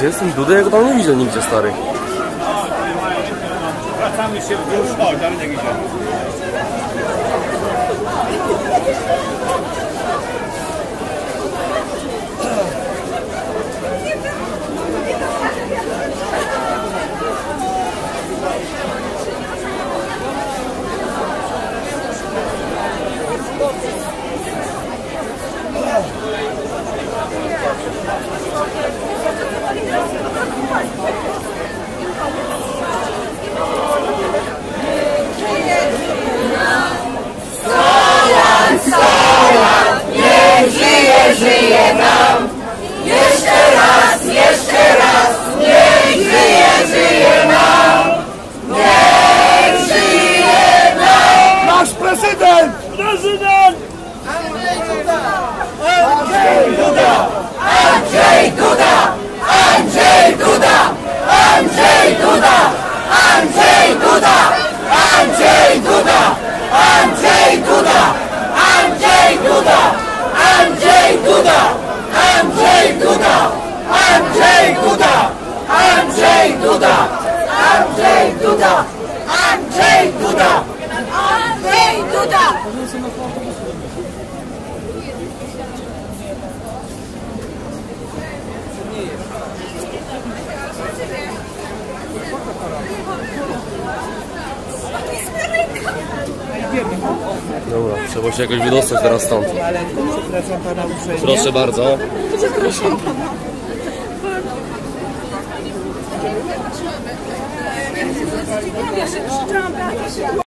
Gdzie jest ten Duda? Ja go tam nie widzę nigdzie, stary. Wracamy się w dół, chodź, dalej jak idziemy. Żyje nam! Jeszcze raz, niech żyje nam! Niech żyje nam! Nasz prezydent! Prezydent! Andrzej Duda! Andrzej Duda! Andrzej Duda! Andrzej Duda! Andrzej Duda! Andrzej Duda! Andrzej Duda! Andrzej Duda! Andrzej Duda! Andrzej Duda! Andrzej Duda! Andrzej Duda! Andrzej Duda! Andrzej Duda! Andrzej Duda! Dobra, trzeba się jakoś wydostać teraz stąd. Proszę bardzo. Zapraszam pana.